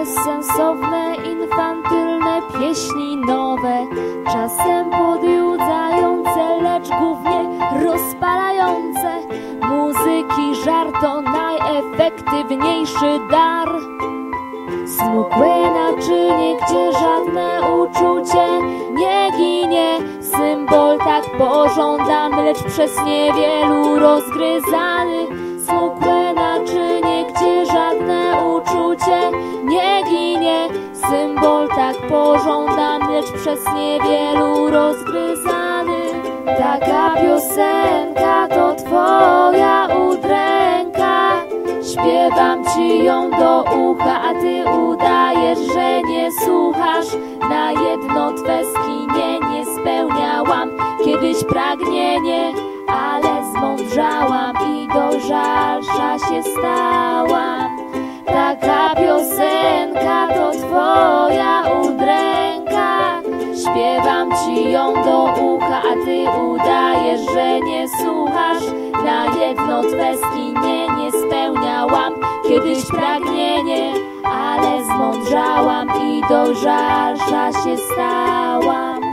bezsensowne, infantylne pieśni nowe, czasem podjudzające, lecz głównie rozpalające. Muzyki żar to najefektywniejszy dar. Smukłe naczynie, gdzie żadne uczucie nie ginie, symbol tak pożądany, lecz przez niewielu rozgryzany. Smukłe naczynie, gdzie żadne uczucie nie ginie, symbol tak pożądany, lecz przez niewielu rozgryzany. Taka piosenka to twoja udręka, śpiewam ci ją do ucha, a ty udajesz, że nie słuchasz. Na jedno twe skinienie spełniałam kiedyś pragnienie, ale zmądrzałam i do żalsza się stałam. Taka piosenka to twoja udręka, śpiewam ci ją do ucha, a ty udajesz, że nie słuchasz. Na jedno twe skinienie spełniałam kiedyś pragnienie, ale zmądrzałam i do żalsza się stałam.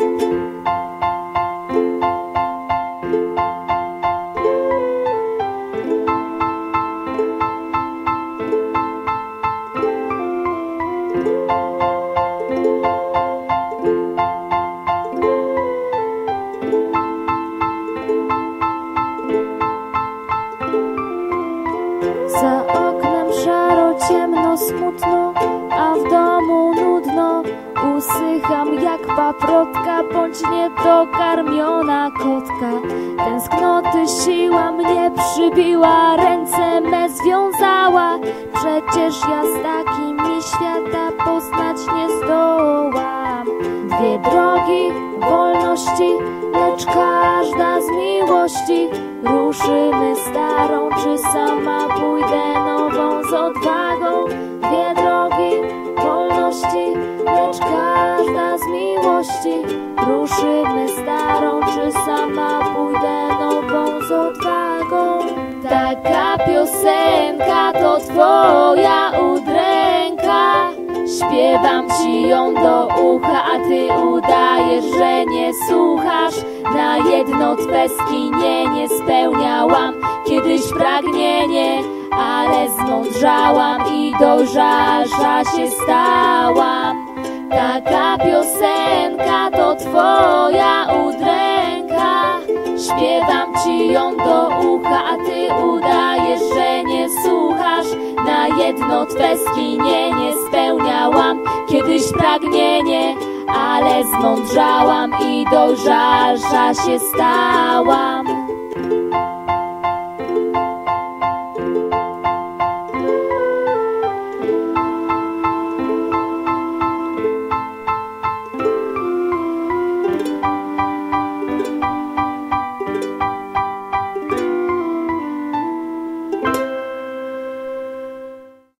Za oknem szaro, ciemno, smutno, a w domu nudno. Usycham jak paprotka, bądź niedokarmiona kotka. Tęsknoty siła mnie przybiła, ręce me związała. Przecież ja z takimi świata poznać nie zdołam. Dwie drogi wolności, lecz każda z miłości. Ruszymy starą, czy sama pójdę nową z odwagą. Dwie drogi wolności, lecz każda z miłości. Ruszymy starą, czy sama pójdę nową z odwagą. Taka piosenka to twoja udręka, śpiewam ci ją do ucha, a ty udajesz, że nie słuchasz. Na jedno twe skinienie spełniałam kiedyś pragnienie, ale zmądrzałam i do żalsza się stałam. Taka piosenka to twoja udręka, śpiewam ci ją do ucha, a ty udajesz, że nie słuchasz. Na jedno twe skinienie spełniałam kiedyś pragnienie, ale zmądrzałam i do żalsza się stałam.